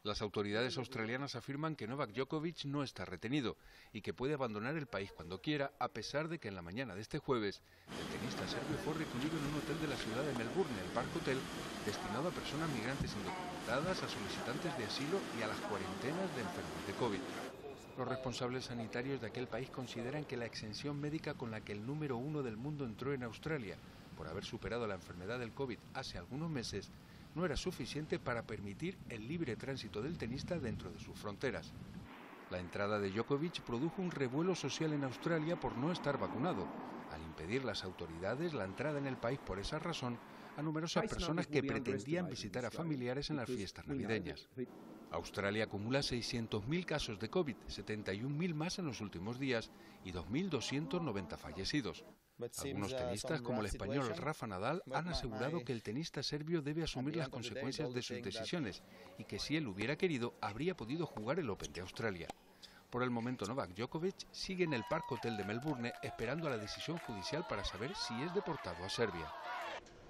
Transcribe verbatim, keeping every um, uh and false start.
Las autoridades australianas afirman que Novak Djokovic no está retenido y que puede abandonar el país cuando quiera, a pesar de que en la mañana de este jueves el tenista serbio fue recluido en un hotel de la ciudad de Melbourne, el Park Hotel, destinado a personas migrantes indocumentadas, a solicitantes de asilo y a las cuarentenas de enfermos de COVID. Los responsables sanitarios de aquel país consideran que la exención médica con la que el número uno del mundo entró en Australia, por haber superado la enfermedad del COVID hace algunos meses, no era suficiente para permitir el libre tránsito del tenista dentro de sus fronteras. La entrada de Djokovic produjo un revuelo social en Australia por no estar vacunado, al impedir las autoridades la entrada en el país por esa razón a numerosas personas que pretendían visitar a familiares en las fiestas navideñas. Australia acumula seiscientos mil casos de COVID, setenta y un mil más en los últimos días y dos mil doscientos noventa fallecidos. Algunos tenistas, como el español Rafa Nadal, han asegurado que el tenista serbio debe asumir las consecuencias de sus decisiones y que si él hubiera querido, habría podido jugar el Open de Australia. Por el momento, Novak Djokovic sigue en el Park Hotel de Melbourne esperando a la decisión judicial para saber si es deportado a Serbia.